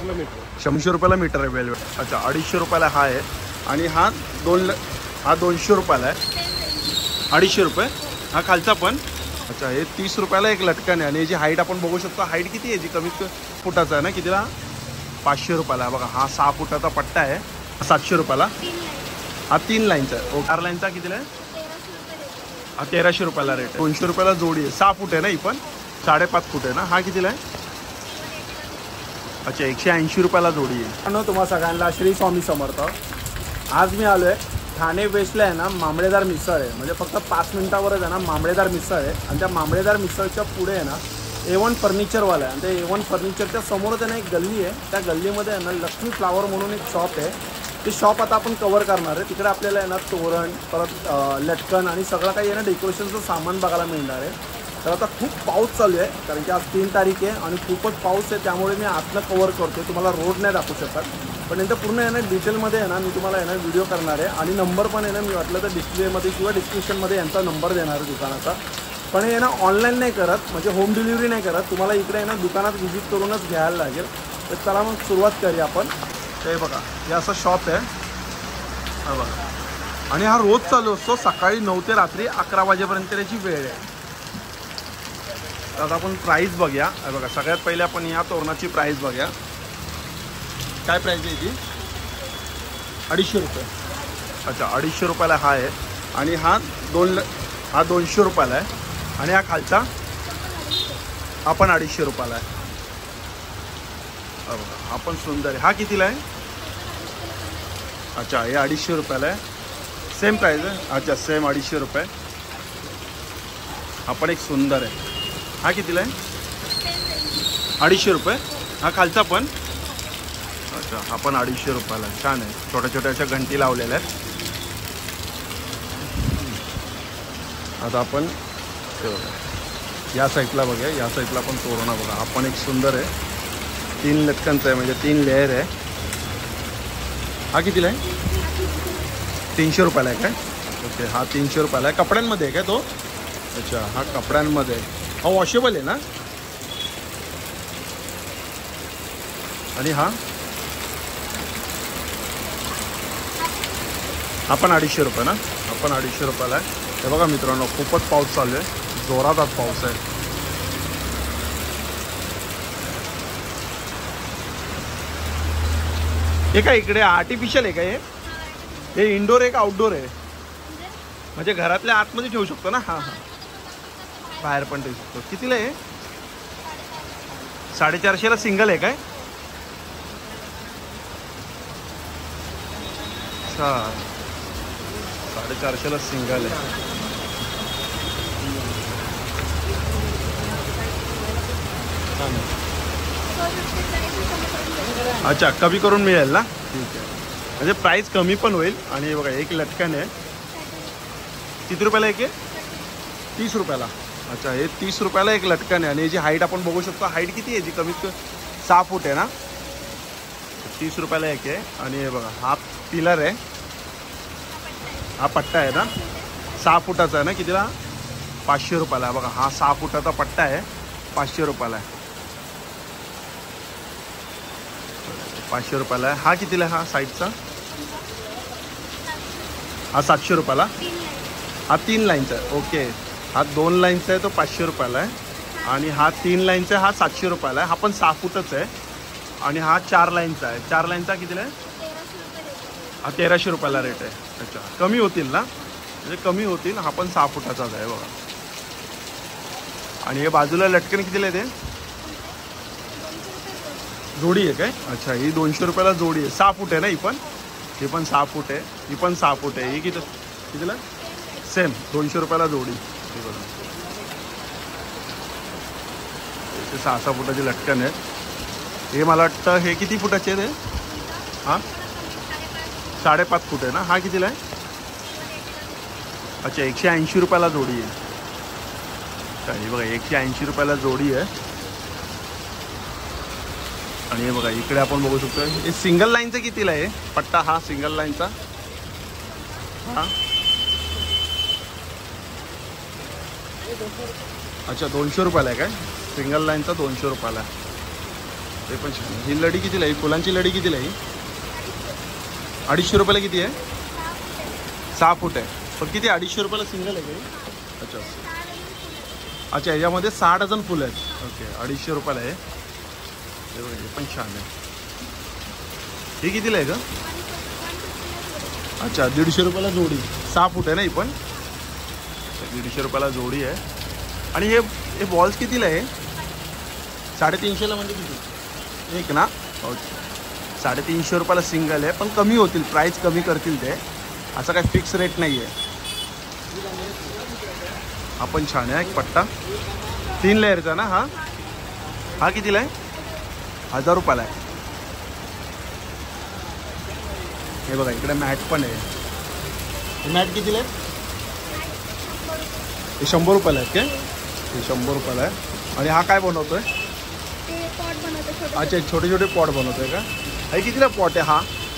100 रुपयाला मीटर आहे वेलवेट। अच्छा 250 रुपयाला हा आहे आणि हा 200 रुपयाला आहे। 250 रुपये हा खालचा पण। अच्छा हे 30 रुपयाला एक लटकन आहे आणि याची हाईट आपण बघू शकतो। हाईट किती आहे जी कमीत फुटाचा आहे ना, कितीला 500 रुपयाला बघा। हा 6 फुटाचा पट्टा आहे 700 रुपयाला। हा 3 लाईनचा आहे। 4 लाईनचा कितीला आहे? हा 1300 रुपयाला रेट आहे। 200 रुपयाला जोडी आहे। 6 फूट आहे ना ही पण, 5.5 फूट आहे ना। हा कितीला आहे? अच्छा 180 रुपयाला जोडी आहे। तुम्हा सगळ्यांना श्री स्वामी समर्थ। आज मी आलो आहे ठाणे वेस्टला आहे ना मांबळेदार मिसळ आहे, म्हणजे फक्त 5 मिनिटावरच आहे ना मांबळेदार मिसळ आहे। आणि त्या मांबळेदार मिसळच्या पुढे आहे ना A1 फर्निचरवाला आहे आणि ते A1 फर्निचरच्या समोरच आहे ना एक गल्ली आहे। त्या गल्लीमध्ये आहे ना लक्ष्मी फ्लावर म्हणून एक शॉप आहे। ते शॉप आता आपण कव्हर करणार आहे। तिकडे आपल्याला आहे ना तोरण, परत लटकन आणि सगळं काही आहे ना डेकोरेशनचं सामान बघायला मिळणार आहे। तर आता खूप पाऊस चालू आहे कारण की आज 3 तारीख आहे आणि खूपच पाऊस आहे, त्यामुळे मी आतनं कव्हर करतो। तुम्हाला रोड नाही दाखवू शकत, पण यांचं पूर्ण आहे ना डिटेलमध्ये आहे ना मी तुम्हाला आहे ना व्हिडिओ करणार आहे आणि नंबर पण आहे ना मी वाटलं तर डिस्प्लेमध्ये किंवा डिस्क्रिप्शनमध्ये यांचा नंबर देणार आहे दुकानाचा। पण हे ना ऑनलाईन नाही करत, म्हणजे होम डिलिव्हरी नाही करत, तुम्हाला इकडे आहे ना दुकानात व्हिजिट करूनच घ्यायला लागेल। तर चला मग सुरुवात करूया आपण। हे बघा हे असं शॉप आहे हा बघा, आणि हा रोज चालू असतो सकाळी 9 ते रात्री 11 वाजेपर्यंत याची वेळ आहे। आता आपण प्राईस बघूया। हे बघा सगळ्यात पहिले आपण या तोरणाची प्राईस बघूया। काय प्राईस आहे याची? 250 रुपये। अच्छा 250 रुपयाला हा आहे आणि हा 200 रुपयाला आहे आणि हा खालचा हा पण 250 रुपयाला आहे। बघा हा पण सुंदर आहे। हा कितीला आहे? अच्छा हे 250 रुपयाला आहे। सेम प्राईस आहे। अच्छा सेम 250 रुपये। हा पण एक सुंदर आहे। हा कितीला आहे? 250 रुपये। हा खालचा पण। अच्छा हा पण 250 रुपयाला आहे। छान आहे, छोट्या छोट्या अशा घंटी लावलेल्या आहेत। आता आपण या साईडला बघूया, या साईडला पण तोरणा बघा। हा पण एक सुंदर आहे, 3 लटकनचं आहे, म्हणजे 3 लेअर आहे। हा कितीला आहे? 300 रुपयाला आहे काय? ओके हा 300 रुपयाला आहे। कपड्यांमध्ये आहे काय तो? अच्छा हा कपड्यांमध्ये आहे। हा वॉशेबल आहे ना? आणि हा पण 250 रुपये ना? हा पण 250 रुपयाला आहे। हे बघा मित्रांनो खूपच पाऊस चालू आहे, जोरात आज पाऊस आहे। हे काय इकडे आर्टिफिशियल आहे का? हे इंडोर आहे का आउटडोर आहे? म्हणजे घरातल्या आतमध्ये ठेवू शकतो ना? हां हां बाहेर पण ठेवू शकतो। कितीला आहे? 450ला सिंगल आहे काय? अच्छा 450ला सिंगल आहे। अच्छा कमी करून मिळेल ना? ठीक आहे, म्हणजे प्राईस कमी पण होईल। आणि बघा एक लटकन आहे, किती रुपयाला एक आहे? 30 रुपयाला। अच्छा हे 30 रुपयाला एक लटकन आहे आणि याची हाईट आपण बघू शकतो। हाईट किती आहे जी? कमीत 6 फूट आहे ना। 30 रुपयाला एक आहे आणि हे बघा हा पिलर आहे, हा पट्टा आहे ना 6 फुटाचा आहे ना। कितीला? 500 रुपयाला। बघा हा 6 फुटाचा पट्टा आहे, 500 रुपयाला आहे। 500 रुपयाला आहे। हा कितीला आहे? हा साईडचा हा 700 रुपयाला। हा 3 लाईनचा आहे। ओके हा 2 लाईनचा आहे तो 500 रुपयाला आहे आणि हा 3 लाईनचा आहे हा 700 रुपयाला आहे। हा पण 6 फुटच आहे आणि हा 4 लाईनचा आहे। 4 लाईनचा कितीला आहे? हा 1300 रुपयाला रेट आहे। अच्छा कमी होतील ना, म्हणजे कमी होतील। हा पण 6 फुटाचाच आहे बघा। आणि हे बाजूला लटकन कितीला आहे? ते जोडी आहे काय? अच्छा ही 200 रुपयाला जोडी आहे। 6 फूट आहे ना ही पण? ही पण 6 फूट आहे, ही पण 6 फूट आहे। ही कितीला? सेम 200 रुपयाला जोडी। हे बघा ते 6 फुटाची लटकन आहे। हे मला वाटतं हे किती फुटाचे आहे ते? हां 5.5 फूट आहे ना। हा कितीला आहे? अच्छा 180 रुपयाला जोडी आहे। हे बघा 180 रुपयाला जोडी आहे। आणि हे बघा इकडे आपण बघू शकतो हे सिंगल लाईनचं कितीला आहे पट्टा? हा सिंगल लाईनचा हा अच्छा 200 रुपयाला आहे काय? सिंगल लाईनचा 200 रुपयाला आहे। ते पण छान आहे. ही लडी कितीला आहे? फुलांची लडी कितीला आहे? 250 रुपयाला किती आहे? 6 फूट आहे. पण किती 250 रुपयाला सिंगल आहे का? अच्छा अच्छा, याच्यामध्ये 6 डझन फुलं आहेत. ओके, 250 रुपयाला आहे. हे पण छान आहे. हे कितीला आहे का? अच्छा, 150 रुपयाला जोडी. 6 फूट आहे ना ही पण? 150 रुपयाला जोडी आहे. आणि हे बॉल्स कितीला आहे? 350ला म्हणजे किती? एक ना? ओके, 350 रुपयाला सिंगल आहे. पण कमी होतील, प्राईस कमी करतील ते. असं काही फिक्स रेट नाही आहे. हा पण छान आहे. एक पट्टा 3 लेअरचा ना हा? हा कितीला आहे? 1000 रुपयाला आहे. हे बघा इकडे मॅट पण आहे. हे मॅट कितीला आहे? हे 100 रुपयाला आहेत काय? हे 100 रुपयाला आहे. आणि हा काय बनवतोय? अच्छा, छोटे छोटे पॉट बनवतोय का? हे कितीला पॉट आहे हा?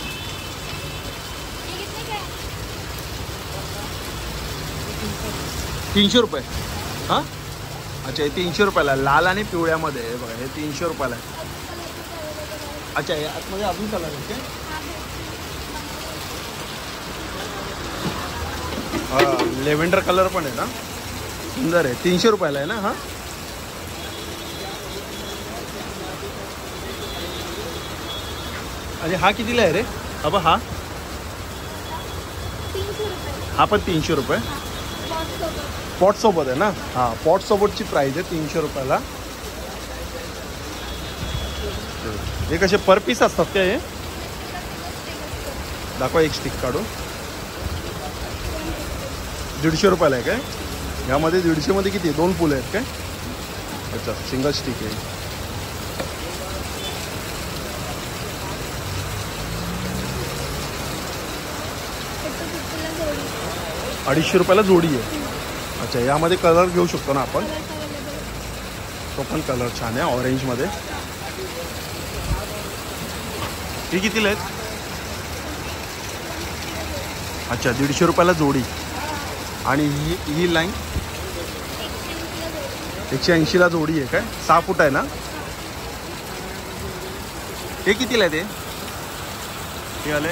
300 रुपये. हां, अच्छा, हे 300 रुपयाला आहे. लाल आणि पिवळ्यामध्ये आहे बघा. हे 300 रुपयाला आहे. अच्छा, हे आतमध्ये अजून कलर आहे काय? हां, लेव्हेंडर कलर पण आहे ना? सुंदर आहे. 300 रुपयाला आहे ना हा? आणि हा कितीला आहे रे? अबा हा? हा पण 300 रुपये. पॉट सोबत आहे ना? हां, पॉट सोबतची प्राइस आहे 300 रुपयाला. हे कसे पर पीस असतात काय? हे दाखवा, एक स्टिक काढू. 150 रुपयाला आहे काय? यामध्ये 150 मध्ये किती आहे? 2 फुलं आहेत काय? अच्छा, सिंगल स्टिक आहे. ₹250 रुपयाला जोडी आहे. अच्छा, यामध्ये कलर घेऊ शकतो ना आपण? तो पण कलर छान आहे, ऑरेंजमध्ये. ही कितीला आहेत? अच्छा, 150 रुपयाला जोडी. आणि ही लाईन 180ला जोडी आहे काय? 6 फूट आहे ना? हे कितीला आहे ते? हे आले?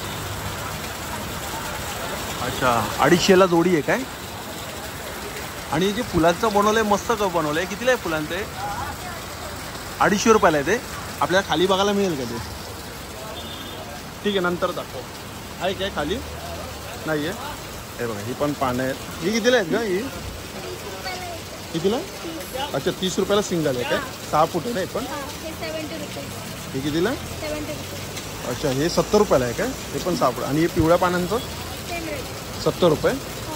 अच्छा, 250ला जोडी आहे काय? आणि जे फुलांचं बनवलंय, मस्त बनवलंय. कितीला आहे फुलांचे? 250 रुपयाला आहे ते. आपल्याला खाली बघायला मिळेल का ते? ठीक आहे, नंतर दाखव. आहे काय खाली? नाही आहे. हे बघा, ही पण पानं आहेत. ही कितीला आहेत का? ही कितीला? अच्छा, 30 रुपयाला सिंगल आहे काय? 6 फूट आहे ना हे पण? हे कितीला? अच्छा, हे 70 रुपयाला आहे काय? हे पण 6 फूट. आणि हे पिवळ्या पानांचं 70 रुपये.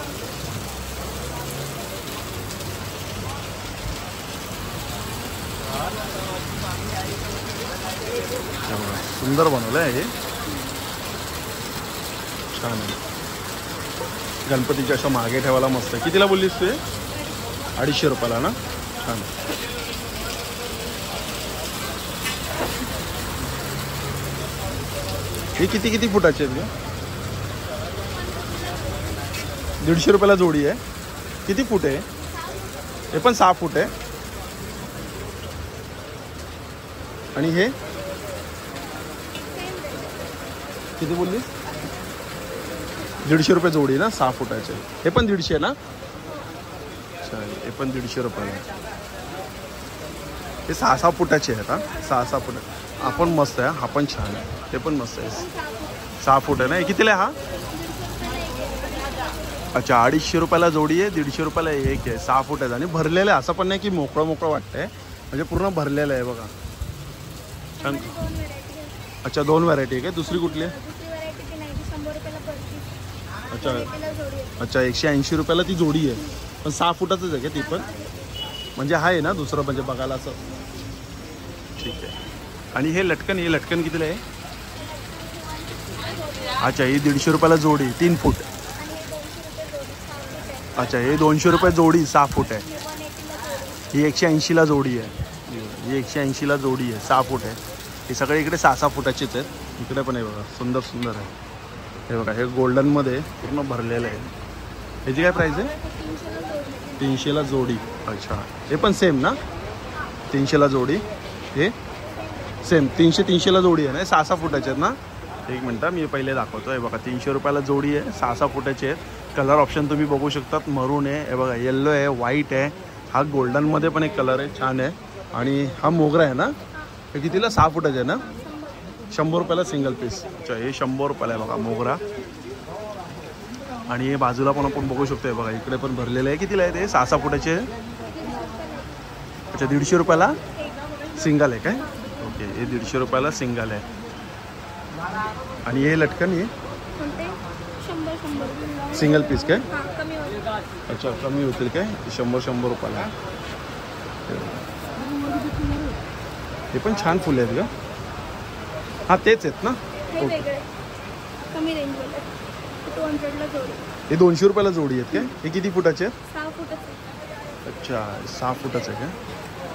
सुंदर बनवलं आहे हे, छान आहे. गणपतीच्या अशा मागे ठेवायला मस्त आहे. कितीला बोललीस तू? 250 रुपयाला ना? छान. हे किती किती फुटाचे आहेत? 150 रुपयाला जोडी आहे. किती फूट आहे? हे पण 6 फूट आहे. आणि हे किती बोलली? 150 रुपये जोडी ना, 6 फुटाचे. हे पण 150 ना? चालेल, हे पण 150 रुपयाला. हे 6-6 फुटाचे आहेत. हा, 6-6 फूट. हा पण मस्त आहे. हा पण छान आहे. हे पण मस्त आहे. 6 फूट आहे ना? हे कितीला आहे हा? अच्छा, 250 रुपयाला जोडी आहे. 150 रुपयाला एक आहे. 6 फूट आहे आणि भरलेलं आहे. असं पण नाही की मोकळं मोकळं वाटतंय, म्हणजे पूर्ण भरलेलं आहे बघा. छान. अच्छा, 2 व्हरायटी आहे काय? दुसरी कुठली आहे? अच्छा अच्छा, 180 रुपयाला ती जोडी आहे. पण 6 फुटाचंच आहे का ती पण? म्हणजे आहे ना दुसरं, म्हणजे बघायला असं. ठीक आहे. आणि हे लटकन कितीला आहे? अच्छा, ही 150 रुपयाला जोडी, 3 फूट. अच्छा, हे 200 रुपये जोडी, 6 फूट आहे. ही 180ला जोडी आहे. ही 180ला जोडी आहे, 6 फूट आहे. हे सगळे इकडे 6-6 फुटाचेच आहेत. इकडे पण आहे बघा, सुंदर सुंदर आहे. हे बघा, हे गोल्डनमध्ये पूर्ण भरलेलं आहे. ह्याची काय प्राईस आहे? 300ला जोडी. अच्छा, हे पण सेम ना? 300ला जोडी. हे सेम 300-300ला जोडी आहे ना, 6-6 फुटाचे आहेत ना. एक मिनटं मी पहिले दाखवतो. हे बघा 300 रुपयाला जोडी आहे, 6-6 फुटाचे आहेत. कलर ऑप्शन तुम्ही बघू शकतात. मरून आहे, हे बघा येल्लो आहे, व्हाईट आहे, हा गोल्डनमध्ये पण एक कलर आहे, छान आहे. आणि हा मोगरा आहे ना, हे कितीला? 6 फुटाचे आहे ना, 100 रुपयाला सिंगल पीस. अच्छा, हे 100 रुपयाला आहे बघा मोगरा. आणि हे बाजूला पण आपण बघू शकतो. बघा इकडे पण भरलेलं आहे. कितीला आहे ते? 6-6 फुटाचे. अच्छा, 150 रुपयाला सिंगल आहे काय? ओके, हे 150 रुपयाला सिंगल आहे. आणि हे लटकन हे सिंगल पीस काय? अच्छा, कमी होतील काय? 100 रुपयाला. हे पण छान फुले आहेत का? हां तेच आहेत ना. हे 200 रुपयाला जोडी आहेत काय? हे किती फुटाचे आहेत? 6 फुटाचे. अच्छा, 6 फुटाचे आहे का?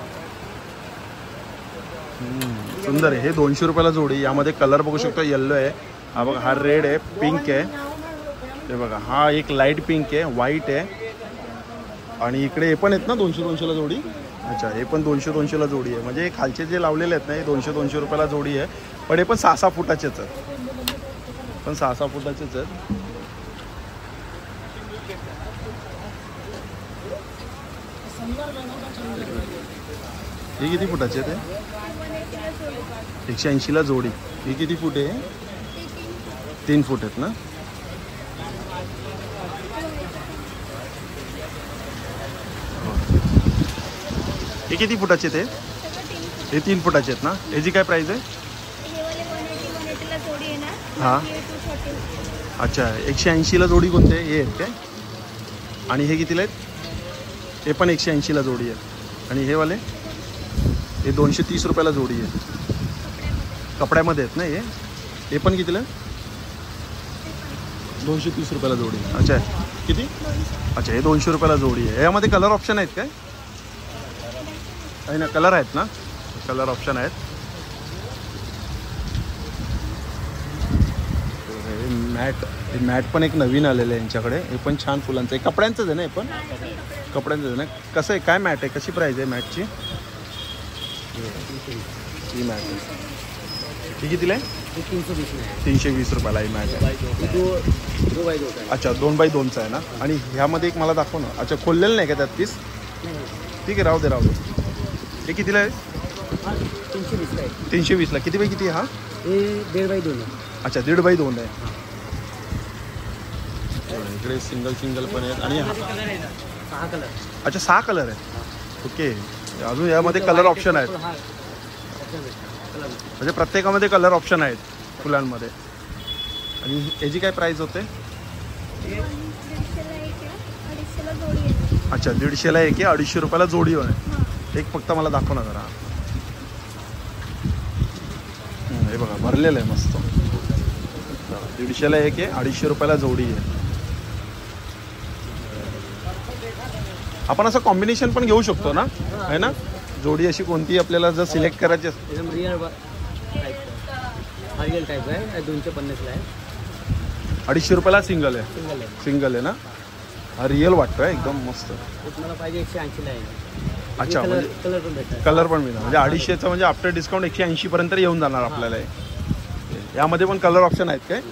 सुंदर आहे. हे 200 रुपयाला जोडी. यामध्ये कलर बघू शकतो, येल्लो आहे, हा बघा, हा रेड आहे, पिंक आहे, हे बघा हा एक लाईट पिंक आहे, व्हाईट आहे. आणि इकडे हे पण आहेत ना 200-200ला जोडी. अच्छा, हे पण 200-200ला जोडी आहे. म्हणजे खालचे जे लावलेले आहेत ना, हे 200-200 रुपयाला जोडी आहे. पण हे पण 6-6 फुटाचेच आहेत, पण 6-6 फुटाचेच आहेत. हे किती फुटाचे आहेत? 180ला जोडी. हे किती फूट आहे? 3 फूट आहेत ना. हे किती फुटाचे ते? हे 3 फुटाचे आहेत ना. याची काय प्राइस आहे? हां, अच्छा, 180ला जोडी कोणते? हे आहेत काय? आणि हे कितीला आहेत? हे पण 180ला जोडी आहे. आणि हे वाले हे 230 रुपयाला जोडी आहे. कपड्यामध्ये आहेत ना हे. हे पण कितीला? 230 रुपयाला जोडी. अच्छा, किती? अच्छा, हे 200 रुपयाला जोडी आहे. यामध्ये कलर ऑप्शन आहेत काय? आहे ना, कलर आहेत ना, कलर ऑप्शन आहेत. हे मॅट पण एक नवीन आलेलं आहे यांच्याकडे. हे पण छान फुलांचं आहे, कपड्यांचंच आहे ना. हे पण कपड्यांचंच आहे ना. कसं आहे, काय मॅट आहे, कशी प्राईस आहे मॅटची? ही मॅट आहे, ही कितीला आहे? 320 रुपयाला ही मॅट आहे. अच्छा, 2x2चा आहे ना. आणि ह्यामध्ये एक मला दाखव ना. अच्छा, खोललेलं नाही का त्यात पीस? ठीक आहे, राहू दे. हे कितीला आहे? 320ला. किती बाय किती हा? 1.5x2 आहे. अच्छा, 1.5x2 आहे. इकडे सिंगल पण आहेत. आणि 6 कलर. अच्छा, 6 कलर आहे. ओके, अजून यामध्ये कलर ऑप्शन आहेत. म्हणजे प्रत्येकामध्ये कलर ऑप्शन आहेत फुलांमध्ये. आणि याची काय प्राइस होते? अच्छा, 150ला एक आहे, 250 रुपयाला जोडी आहे. एक फक्त मला दाखव ना जरा. हे बघा भरलेलं आहे मस्त. 150ला एक आहे, 250 रुपयाला जोडी आहे. आपण असं कॉम्बिनेशन पण घेऊ शकतो ना, आहे ना. जोडी अशी कोणती आपल्याला जर सिलेक्ट करायची असेल. रिअल टाईप आहे, 250ला आहे. 250 रुपयाला सिंगल आहे. सिंगल आहे ना. हा रिअल वाटतो आहे, एकदम मस्त. तुम्हाला पाहिजे 180ला आहे. अच्छा, म्हणजे कलर पण भेटतात. कलर पण मिळणार. म्हणजे 250चा म्हणजे आफ्टर डिस्काउंट 180 पर्यंत येऊन जाणार आपल्याला. यामध्ये पण कलर ऑप्शन आहेत काय?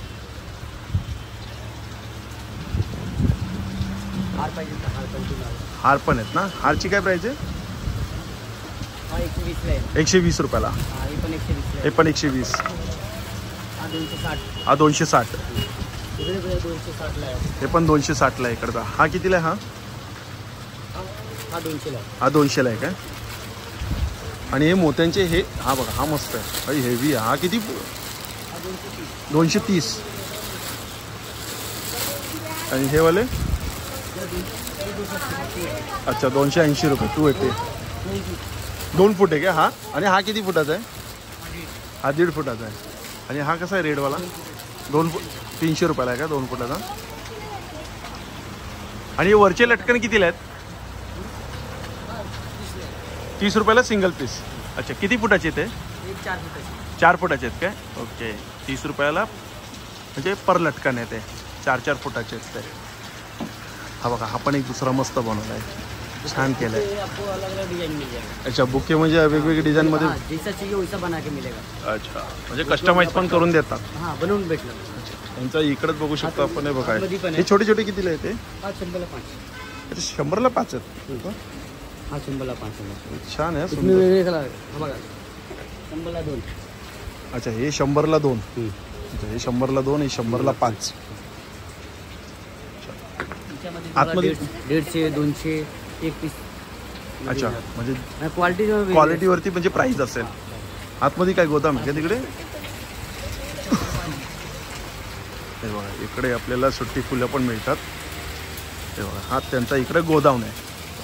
हार पाहिजे तर हार पण तुम्हाला. हार पण आहेत ना. हारची काय प्राइस आहे? हा 120ला आहे. 120 रुपयाला. हे पण 120 आहे. हे पण 120. हा 260. हा 260. इकडे 260ला आहे. हे पण 260ला आहे इकडचा. हा कितीला आहे? हा हा 200ला आहे. हा 200ला आहे काय? आणि हे मोत्यांचे हे, हा बघा हा मस्त आहे भाई, हेवी. हा किती? 230. आणि हे वाले? अच्छा, 280 रुपये. 280. 2 फूट आहे का हा? आणि हा किती फुटाचा आहे? हा 1.5 फुटाचा आहे. आणि हा कसा आहे रेडवाला? 2 फूट. 300 रुपयाला आहे का 2 फुटाचा? आणि हे वरचे लटकन कितीला आहेत? 30 रुपयाला सिंगल पीस. अच्छा, किती फुटाचे ते? 4 फुटाचे. 4 फुटाचे आहेत काय? ओके, 30 रुपयाला म्हणजे पर लटकन आहे ते. 4-4 फुटाचे आहेत ते. हा बघा, हा पण एक दुसरा मस्त बनवला आहे. छान केलंय. ये आपको अलग अलग डिजाइन मिल जाएगा. अच्छा बुके म्हणजे वेगवेगळे डिझाइन मध्ये. हाँ, जैसा चाहिए वैसा बना के मिलेगा. अच्छा म्हणजे कस्टमाइज पण करून देतात. हाँ बनवून भेटलं. त्यांचा इकडेच बघू शकतो आपण. हे बघा आतमध्ये पण आहे. हे छोटे छोटे कितीला आहे ते? हा 100ला 5. अच्छा 100ला 5 आहेत. हा 100ला 5. छान आहे तुम्ही सुंदर. वेगळे कलर हा बघा 100ला 2. अच्छा हे 100ला 2. अच्छा हे 100ला 2, हे 100ला 5. आतमध्ये 150 200 1 पीस. अच्छा म्हणजे क्वालिटी क्वालिटीवरती म्हणजे प्राइस असेल. आतमध्ये काय गोदाम आहे का तिकडे? हे बघा इकडे आपल्याला सुट्टी फुलं पण मिळतात. हे बघा हा त्यांचा इकडे गोदाम आहे.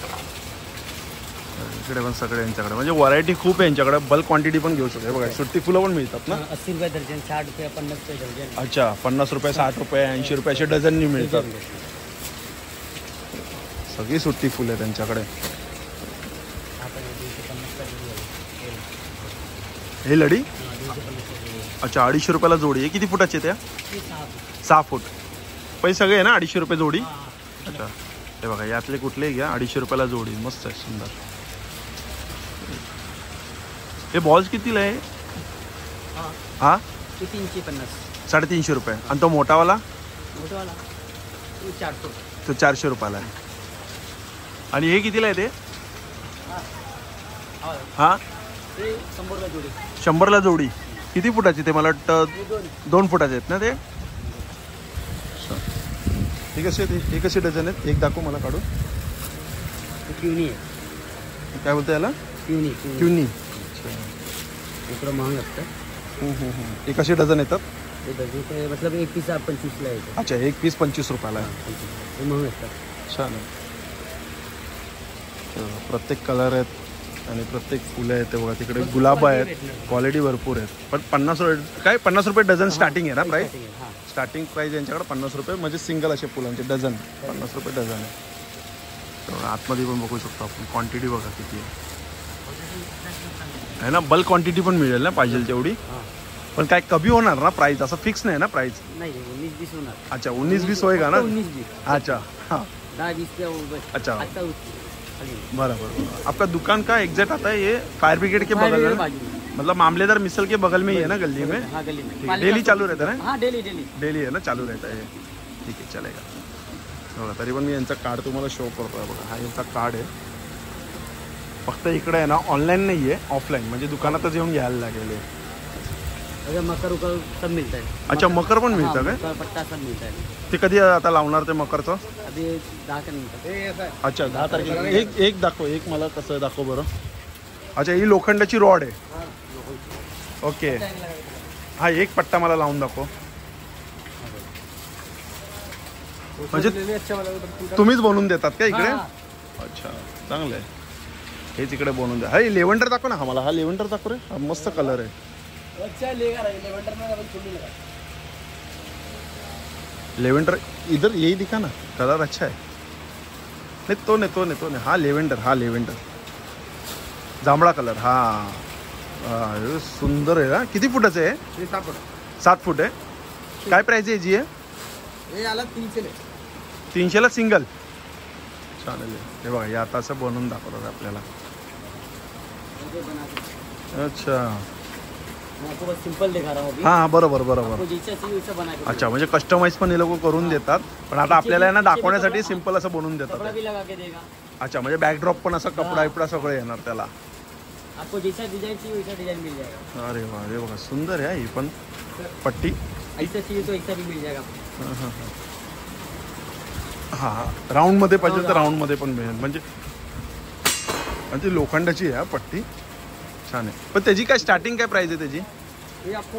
इकडे पण सगळे यांच्याकडे म्हणजे व्हरायटी खूप आहे यांच्याकडे. बल्क क्वांटिटी पण घेऊ शकतो. हे बघा सुट्टी फुलं पण मिळतात ना. 80 रुपये दर्जन 60 रुपये 50 रुपये दर्जन. अच्छा 50 रुपये 60 रुपये 80 रुपये असे डझननी मिळतात. सगळी सुट्टी फुलं आहे त्यांच्याकडे. हे लढी अच्छा 250 रुपयाला जोडी आहे. किती फुटाची आहे त्या? 6 फूट. पैसे सगळे आहे ना 250 रुपये जोडी. अच्छा हे बघा यातले कुठले घ्या 250 रुपयाला जोडी. मस्त आहे सुंदर. हे बॉल्स कितीला आहे? हा 350. 350 रुपये. आणि तो मोठावाला? मोठेवाला 400. तो 400 रुपयाला आहे. आणि हे कितीला आहे ते? हा 100ला जोडी. 100ला जोडी. किती फुटाची ते? मला वाटतं 2 फुटाचे आहेत ना ते. हे कसे ते? हे कसे डझन आहेत? एक दाखव मला काढून. क्यूनी आहे. काय बोलतं याला? क्यूनी. क्युनी. थोडं महाग असतं. हे कसे डझन येतात? ते डझन मतलब 1 पीस 25ला येतं. अच्छा एक पीस 25 रुपयाला आहे. ते महाग असतात. छान आहे. प्रत्येक कलर आहेत आणि प्रत्येक फुलं आहेत. ते बघा तिकडे गुलाब आहेत. क्वालिटी भरपूर आहेत. पण 50 रुपये काय 50 रुपये डझन स्टार्टिंग आहे ना प्राईस? स्टार्टिंग प्राईस यांच्याकडे 50 रुपये म्हणजे सिंगल असे फुलांचे डझन 50 रुपये डझन आहे. तर आतमध्ये पण बघू शकतो आपण. क्वांटिटी बघा किती आहे ना. बल्क क्वांटिटी पण मिळेल ना पाहिजे तेवढी. पण काय कमी होणार ना प्राईस? असं फिक्स नाही ना प्राईस? नाही 19-20 होणार. अच्छा 19-20 होय का ना? 19-20. अच्छा हाँ 10-20 अच्छा आता बराबर. आपका दुकान का एग्जैक्ट आता है ये फायर ब्रिगेड के बगल में? मतलब मामलेदार मिसल के बगल में ही है ना गली में? हाँ गली ठीक है. में. डेली चालू रहता है ना? हाँ डेली. डेली है ना चालू रहता है. ठीक आहे चलेगा. बघा तरी पण मी यांचा कार्ड तुम्हाला शो करतो आहे. बघा हा यांचा कार्ड आहे. फक्त इकडे आहे ना ऑनलाईन नाही आहे ऑफलाईन म्हणजे दुकानातच येऊन घ्यायला लागेल. अगर मकर उकर सब मिलता है. अच्छा मकर पण मिळतं काय? मकर पट्टा सब मिलता है. ते कधी आता लावणार ते मकरचं? अभी 10 का मिलता है. अच्छा 10 तारखेला. एक दाखव. एक मला कसं दाखव बरं. अच्छा ही लोखंडाची रॉड आहे. ओके हा एक पट्टा मला लावून दाखव. म्हणजे तुम्हीच बनवून देतात का इकडे? अच्छा चांगलं आहे. हेच इकडे बनवून द्या. हा लेव्हेंडर दाखव ना. हा मला हा लेव्हेंडर दाखव रे. हा मस्त कलर आहे. लेवेंडर इधर यही दिखा ना. कलर अच्छा है. नहीं तो नहीं हा लेवेंडर जांभळा कलर. हा सुंदर आहे ना. किती फुटाचं आहे? 7 फूट आहे. काय प्राइस आहे जी? हे आला 300ला सिंगल. चालेल. हे बघा हे आता असं बनवून दाखवतात आपल्याला. अच्छा आपको बस सिंपल दिखा रहा हूं अभी. हां बरोबर. आपको जैसा चाहिए वैसा बना के. अच्छा म्हणजे कस्टमाइज पण हे लोक करून देतात. पण आता आपल्याला आहे ना दाखवण्यासाठी सिंपल असं बनवून कपड़ा देतात. भी लगा के देगा. अच्छा म्हणजे बॅकड्रॉप पण असं कपडा बिपडा सगळं येणार त्याला. आपको जैसा डिजाइन चाहिए वैसा डिजाइन मिल जाएगा. अरे वा हे बघा सुंदर आहे. ही पण पट्टी. ऐसा चाहिए तो ऐसा भी मिल जाएगा. हां राऊंडमध्ये पाहिजे तर राऊंडमध्ये पण मिळेल. म्हणजे आणि ती लोखंडाची आहे पट्टी. छान आहे. पण त्याची काय स्टार्टिंग काय प्राइस आहे त्याची? ये आपको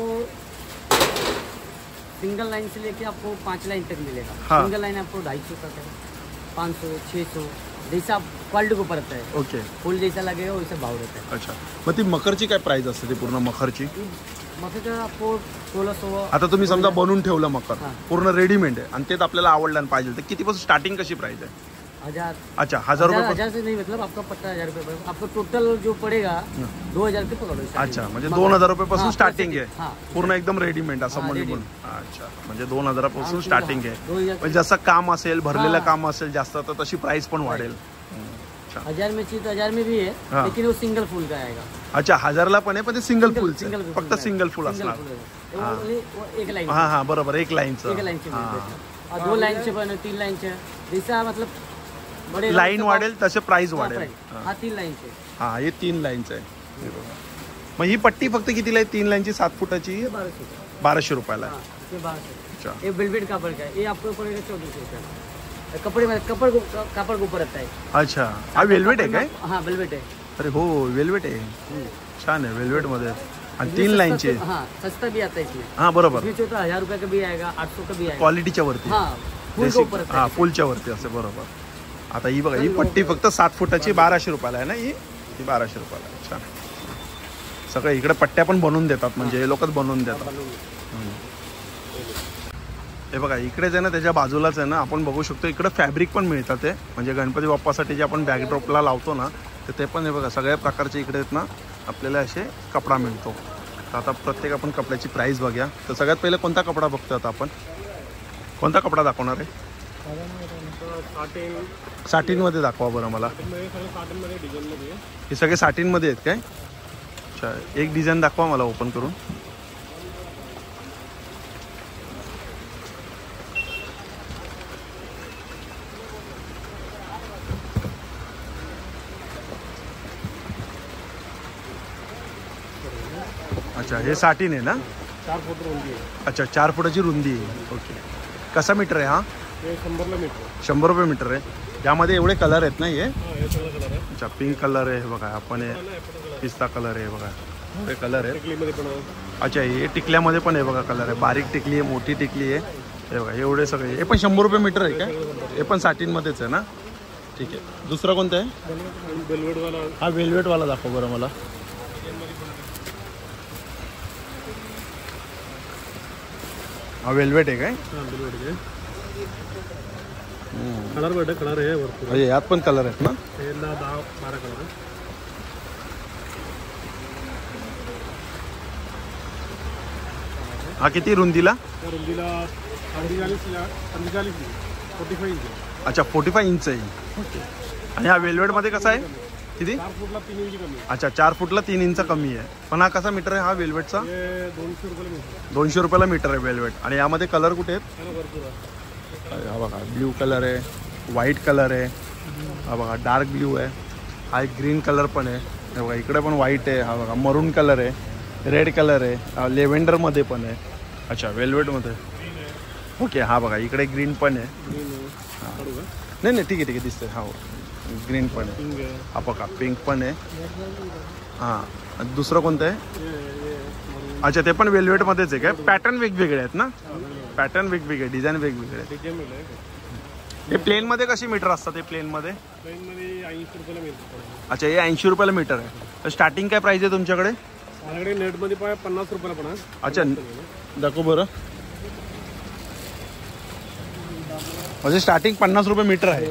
सिंगल लाइन से लेके आपको 5 लाइन तक मिलेगा. हाँ. सिंगल लाइन आपको 250 तक है. 500 600 जैसा क्वालिटी को पड़ता है. ओके फुल जैसा लगेगा वैसा भाव रहता है. अच्छा मग ती मकरची काय प्राइस असते ती पूर्ण मखरची? मग आपको 1600. आता तुम्ही समजा बनवून ठेवलं मकर हां. पूर्ण रेडीमेड आहे आणि तेच आपल्याला आवडलं पाहिजे तर कितीपासून स्टार्टिंग कशी प्राइस आहे? 1000. अच्छा 1000 रुपये. 1000 से नहीं मतलब आपका पट्टा 1000 रुपये. आपको टोटल जो पड़ेगा 2000 के पकड़ो. अच्छा म्हणजे 2000 रुपयापासून हां, स्टार्टिंग आहे. हां. पूर्ण एकदम रेडीमेड असं हां, म्हणजे पण. ready. अच्छा म्हणजे 2000 पासून स्टार्टिंग आहे. 2000. म्हणजे जसं काम असेल भरलेलं हां. काम असेल जास्त तर तशी प्राइस पण वाढेल. अच्छा 1000 में चाहिए तो 1000 में भी है, हाँ। लेकिन वो सिंगल फूल का आएगा। अच्छा 1000ला पण आहे पण ते सिंगल फुलचं सिंगल आहे. फूल फक्त का है। सिंगल फुल सिंगल असणार. फूल है। वो एक लाइन, हा हा बरोबर एक लाईनचं. एक लाइन से हा. और 2 लाइन से बने, 3 लाइन से, जैसा मतलब बड़े लाईन वाढेल तसे प्राइस हाँ, वाढेल. प्राइस। हाँ 3 लाइन से हा हे 3 लाईनचं आहे. हे बघा. मग ही पट्टी फक्त कितीला आहे? 3 लाईनची 7 फुटाची 1200 रुपयाला आहे. हाँ, ये 1200। अच्छा ये वेलवेट कपड़ का है, ये आपको पड़ेगा 1400 रुपये। कपड़े में कपड़ के ऊपर रहता है। अच्छा हा वेल्वेट आहे काय? हाँ वेलवेट है। अरे हो वेल्वेट आहे. छान आहे वेल्वेट मध्ये आणि 3 सस्ता लाईनचे. तो- हाँ सस्ता भी आता है इसमें। हा बरोबर इसमें तो 1000 रुपये का भी आएगा, 800 का भी आएगा। क्वालिटीच्या वरती. हाँ फूल के जैसे ऊपर रहता हा है। फुलच्या वरती असे बरोबर. आता ही बघा ही पट्टी फक्त 7 फुटाची 1200 रुपयाला आहे ना. ही 1200 रुपयाला आहे. छान सगळं इकडे पट्ट्या पण बनवून देतात म्हणजे हे लोकच बनवून देतात. हे बघा इकडेच आहे ना त्याच्या बाजूलाच आहे ना आपण बघू शकतो इकडे फॅब्रिक पण मिळतात ते म्हणजे गणपती बाप्पासाठी जे आपण बॅकड्रॉपला लावतो ना तर ते पण हे बघा सगळ्या प्रकारचे इकडे आहेत ना आपल्याला असे कपडा मिळतो. तर आता प्रत्येक आपण कपड्याची प्राईस बघूया. तर सगळ्यात पहिले कोणता कपडा बघतो आता आपण? कोणता कपडा दाखवणार आहे? साटिनमध्ये दाखवा बरं मला. हे सगळे साटिनमध्ये आहेत काय? अच्छा एक डिझाईन दाखवा मला ओपन करून. अच्छा हे साटिन आहे ना? 4 फूट रुंदी आहे. अच्छा 4 फुटाची रुंदी आहे. ओके कसा मीटर आहे हा? हे 100ला मीटर. 100 रुपये मीटर आहे. यामध्ये एवढे कलर आहेत ना हे? हे सगळं कलर आहे. अच्छा पिंक कलर आहे बघा आपण हे पिस्ता कलर आहे बघा एवढे कलर आहेत. टिकलीमध्ये पण आहे. अच्छा हे टिकल्यामध्ये पण आहे बघा कलर आहे. बारीक टिकली आहे मोठी टिकली आहे हे बघा एवढे सगळे. हे पण 100 रुपये मीटर आहे काय? हे पण साटिनमध्येच आहे ना? ठीक आहे. दुसरा कोणता आहे? वेलवेटवाला. हा वेल्वेटवाला दाखव बरं मला. हा वेल्वेट आहे काय? हां वेलवेट आहे. कलर भेटते कलर आहे भरपूर. म्हणजे यात पण कलर आहेत ना? हे 10-12 कलर आहे. हा किती रुंदीला? त्या रुंदीला 45 45 इंच. अच्छा 45 इंच आहे. आणि हा वेल्वेटमध्ये कसा आहे? किती? 4 फूटला 3 इंच कमी आहे. अच्छा 4 फुटला 3 इंच कमी आहे. पण हा कसा मीटर आहे हा वेल्वेटचा? हे 200 रुपयाला मीटर. 200 रुपयाला मीटर आहे वेल्वेट. आणि यामध्ये कलर कुठे आहेत? त्याला भरपूर आहे. हा बघा ब्ल्यू कलर आहे व्हाईट कलर आहे हा बघा डार्क ब्ल्यू आहे हा एक ग्रीन कलर पण आहे हे बघा इकडे पण व्हाईट आहे हा बघा मरून कलर आहे रेड कलर आहे लेव्हेंडरमध्ये पण आहे. अच्छा वेल्वेटमध्ये ओके हा बघा इकडे ग्रीन पण आहे. नाही नाही ठीक आहे दिसतंय हा ग्रीन पण आहे. पिंक आहे. हा बघा पिंक पण आहे. हां आणि दुसरं कोणतं आहे? अच्छा ते पण वेल्वेटमध्येच आहे काय? पॅटर्न वेगवेगळे आहेत ना? पॅटर्न वेगवेगळे डिझाईन वेगवेगळे आहेत. डिझाईन मिळेल. हे प्लेनमध्ये कशी मीटर असतात हे प्लेनमध्ये? प्लेनमध्ये 80 रुपयाला मिळतं. अच्छा हे 80 रुपयाला मीटर आहे. तर स्टार्टिंग काय प्राईस आहे तुमच्याकडे? माझ्याकडे नेटमध्ये 50 रुपयाला पण आहे. अच्छा दाखव बरं. म्हणजे स्टार्टिंग 50 रुपये मीटर आहे.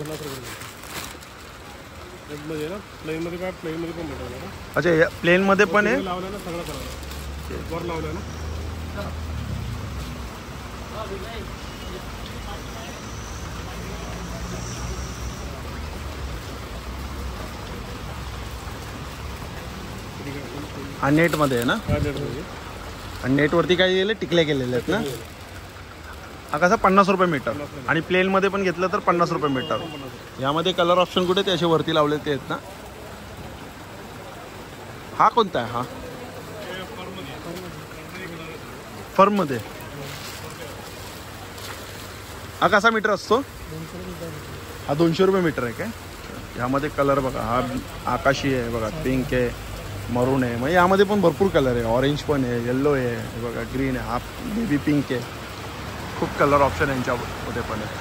नेटमध्ये ना प्लेनमध्ये प्लेनमध्ये पण भेटणार. अच्छा प्लेनमध्ये पण आहे. लावलं ना सगळं कलर वर लावलं ना. हा नेटमध्ये आहे ना? हा नेटमध्ये. आणि नेटवरती काय गेले टिकले गेलेले आहेत ना? हा कसा 50 रुपये मीटर. आणि प्लेनमध्ये पण घेतलं तर 50 रुपये मीटर. यामध्ये कलर ऑप्शन कुठे ते असे वरती लावले ते आहेत ना? हा कोणता आहे? हा फर्ममध्ये. हा कसा मीटर असतो? हा 200 रुपये मीटर आहे काय? यामध्ये कलर बघा हा आकाशी आहे बघा पिंक आहे मरून आहे म्हणजे यामध्ये पण भरपूर कलर आहे. ऑरेंज पण आहे येल्लो आहे हे बघा ग्रीन आहे हा बेबी पिंक आहे. खूप कलर ऑप्शन यांच्यामध्ये पण आहे.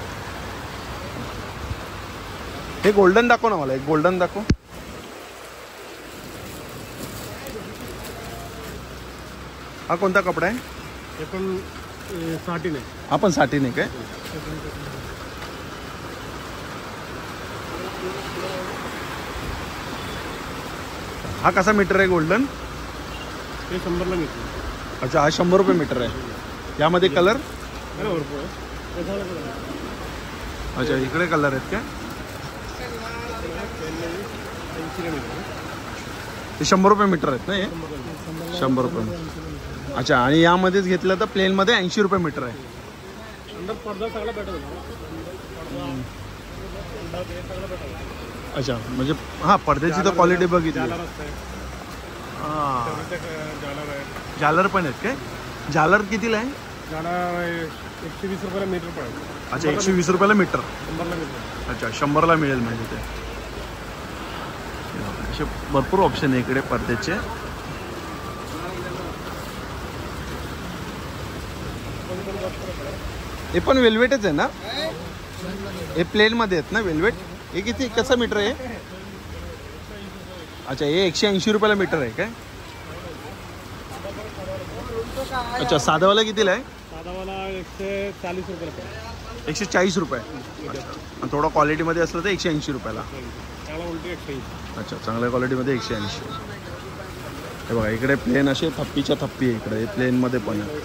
हे गोल्डन दाखव ना मला एक गोल्डन दाखव. हा कोणता कपडा आहे? हे पण साटिन आहे. हा पण साटिन आहे काय? हा कसा मीटर आहे गोल्डन? हे 100ला मिळतं. अच्छा हा 100 रुपये मीटर आहे. यामध्ये कलर? भरपूर आहे. अच्छा इकडे कलर आहेत काय? ते 100 रुपये मीटर आहेत ना हे? 100 रुपये. अच्छा, आणि यामध्येच घेतलं तर प्लेनमध्ये 80 रुपये मीटर आहे. अच्छा, म्हणजे हां पडद्याची तर क्वालिटी बघितली. हां, झालर पण आहेत काय? झालर कितीला आहे? 120 रुपयाला मीटर पडेल. अच्छा, 120 रुपयाला मीटर. 100ला मीटर. अच्छा, 100ला मिळेल म्हणजे ते. असे भरपूर ऑप्शन आहे इकडे पडद्याचे. हे पण वेल्वेटच आहे ना? हे प्लेनमध्ये आहेत ना वेल्वेट? हे किती कसं मीटर आहे? अच्छा, हे 180 रुपयाला मीटर आहे काय? अच्छा, साधावाला कितीला आहे? साधावाला 140 रुपयाला. 140 रुपये. अच्छा, आणि थोडं क्वालिटीमध्ये असलं तर 180 रुपयाला. त्याला उलटी 180. अच्छा, चांगल्या क्वालिटीमध्ये 180. हे बघा इकडे प्लेन असे थप्पीच्या थप्पी आहे इकडे. हे प्लेनमध्ये पण आहे,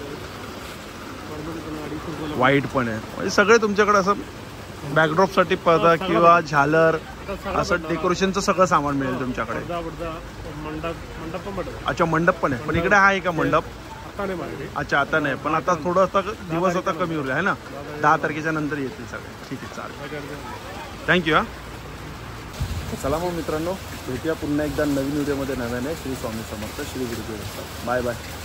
व्हाईट पण आहे. म्हणजे सगळे तुमच्याकडे असं बॅकड्रॉपसाठी पडदा किंवा झालर असं डेकोरेशनचं सगळं सामान मिळेल तुमच्याकडे. मंडप पण भेटतो. अच्छा, मंडप पण आहे. पण इकडे आहे का मंडप? अच्छा, आता नाही, पण आता थोडं आता दिवस आता कमी होईल आहे ना. 10 तारखेच्या नंतर येतील सगळे. ठीक आहे, चालेल, थँक्यू. हां, चला मग मित्रांनो, भेटूया पुन्हा एकदा नवीन व्हिडिओमध्ये नव्याने. श्री स्वामी समर्थ, श्री गुरुदेव. Bye bye.